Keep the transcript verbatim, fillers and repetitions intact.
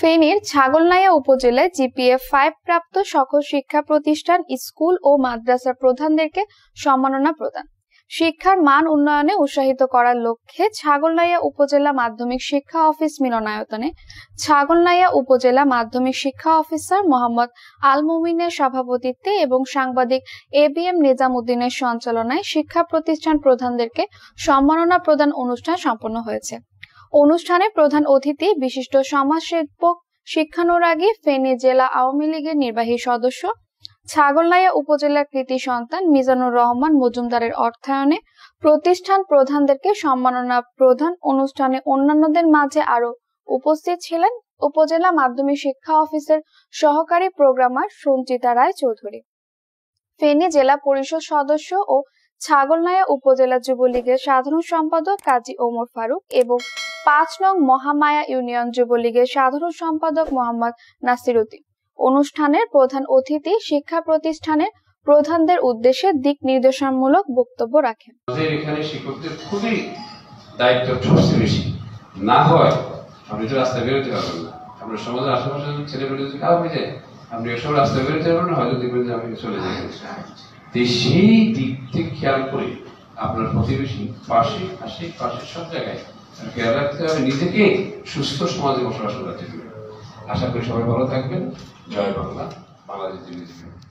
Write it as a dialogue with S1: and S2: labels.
S1: ফেনীর ছাগলনাইয়া উপজেলায় GPA five প্রাপ্ত সকল শিক্ষা প্রতিষ্ঠান, স্কুল ও মাদ্রাসার প্রধানদেরকে সম্মাননা প্রদান। শিক্ষার মান উন্নয়নে উৎসাহিত করার লক্ষ্যে ছাগলনাইয়া উপজেলা মাধ্যমিক শিক্ষা অফিস মিলনায়তনে ছাগলনাইয়া উপজেলা মাধ্যমিক শিক্ষা অফিসার মোহাম্মদ আল মুমিনের সভাপতিত্বে এবং সাংবাদিক এ বি এম নিজাম উদ্দিনের সঞ্চালনায় শিক্ষা প্রতিষ্ঠান প্রধানদেরকে সম্মাননা প্রদান অনুষ্ঠান সম্পন্ন হয়েছে। অনুষ্ঠানে প্রধান অতিথি বিশিষ্ট সমাজসেবক, শিক্ষানুরাগী, ফেনী জেলা আওয়ামী লীগের নির্বাহী সদস্য, ছাগলনাইয়া উপজেলার কৃতি সন্তান মিজানুর রহমান মজুমদারের অর্থায়নে প্রতিষ্ঠান প্রধানদেরকে সম্মাননা প্রদান অনুষ্ঠানে অন্যান্যদের মাঝে আরো উপস্থিত ছিলেন উপজেলা মাধ্যমিক শিক্ষা অফিসের সহকারী প্রোগ্রামার সঞ্চিতা রায় চৌধুরী, ফেনী জেলা পরিষদ সদস্য ও ছাগলনাইয়া উপজেলা যুবলীগের সাধারণ সম্পাদক কাজী ওমর ফারুক এবং পাঁচ নং মহামায়া ইউনিয়ন যুবলীগের সাধারণ সম্পাদক মোহাম্মদ নাসির উদ্দিন। অনুষ্ঠানের প্রধান অতিথি শিক্ষা প্রতিষ্ঠানের প্রধানদের উদ্দেশ্যে দিক নির্দেশনামূলক বক্তব্য রাখেন।
S2: এখানে শিক্ষকদের খুবই দায়িত্ব সবচেয়ে বেশি না হয় আপনি তো রাস্তায় বেরোতে পারবেন না। আপনার সমাজের আশেপাশে ছেলে পেলে যদি খারাপ হয়ে যায়, আপনি এসব রাস্তায় বেরোতে পারবেন না, হয়তো দেখবেন যে আপনি চলে যাবেন। সেই দিক থেকে খেয়াল করে আপনার প্রতিবেশী, পাশে পাশে পাশে সব জায়গায় খেয়াল রাখতে হবে, নিজেকে সুস্থ সমাজে বসবাস করতে হবে। আশা করি সবাই ভালো থাকবেন। জয় বাংলা, বাংলাদেশ।